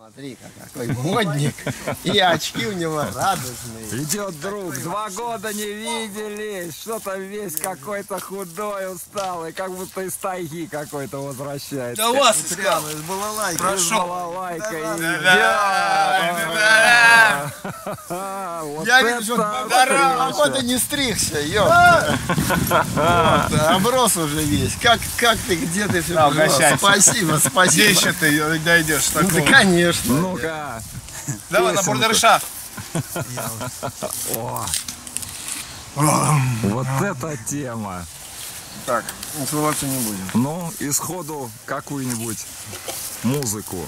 Смотри-ка, какой модник. И очки у него радостные. Идет друг, 2 года не виделись. Что-то весь какой-то худой, усталый, как будто из тайги какой-то возвращается. Да вас искал. Из балалайки. С балалайкой. Я вижу, походу не стригся, ёпта. Вот, оброс уже весь. Как ты, где ты все угощайся. Спасибо, Где спасибо. еще ты дойдешь? Да, конечно. Ну-ка. Давай на бургершафт. Вот это тема. Так, целоваться не будем. Ну, и сходу какую-нибудь музыку.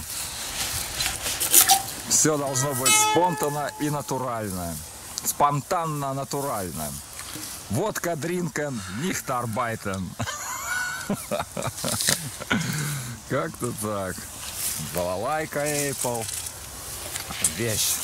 Все должно быть спонтанно и натурально. Спонтанно-натурально. Водка дринкен, nicht arbeiten. Как-то так. Балалайка Apple. Вещь.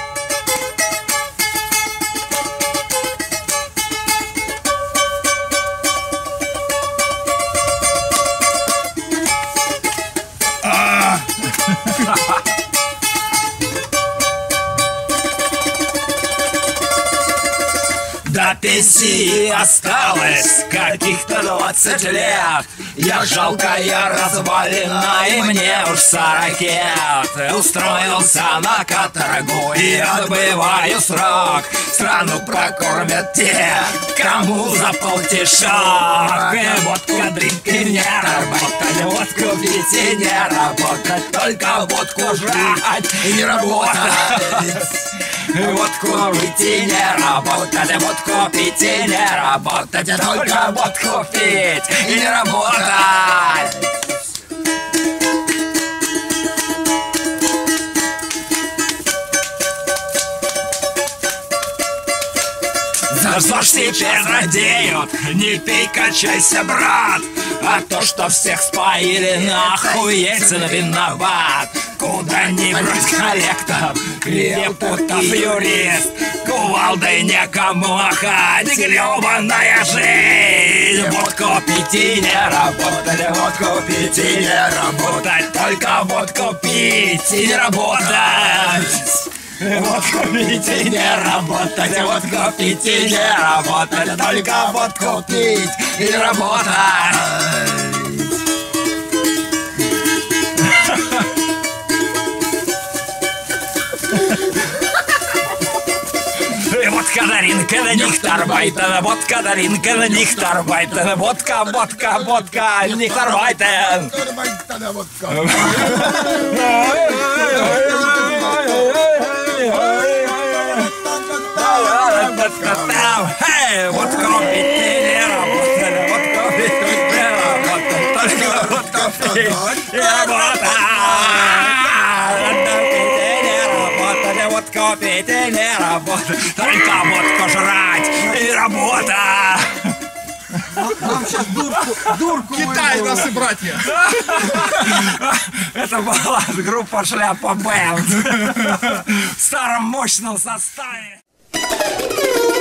До пенсии осталось каких-то 20 лет. Я жалкая развалина, и мне уж 40 лет. Устроился на каторгу и отбываю срок. Страну прокормят те, кому за полтишок. И водка, дринки не работать, водку пить и не работать, только водку жрать и не работать. Водку пить и не работать, водку пить и не работать, только водку пить и не работать. За что ж теперь радеют? Не пей, качайся, брат. А то, что всех споили, нахуй Ельцин виноват. Куда-нибудь коллектор, депутат, юрист, кувалдой некому махать, гребаная жизнь. Водку пить и не работать, водку пить и не работать, только водку пить и не работать. Водку пить и не работать, водку пить и не работать, только водку пить и не работать. Водка даринка на них арбайтен, водка даринка на них арбайтен, водка, водка, водка, них арбайтен. Водка пить не работает, водка пить не работает, только водка пить не работает. Водку пить и не работать, только водку жрать и работа. Нам сейчас дурку Китай, наши братья. Это была группа Шляпа Бэнд в старом мощном составе.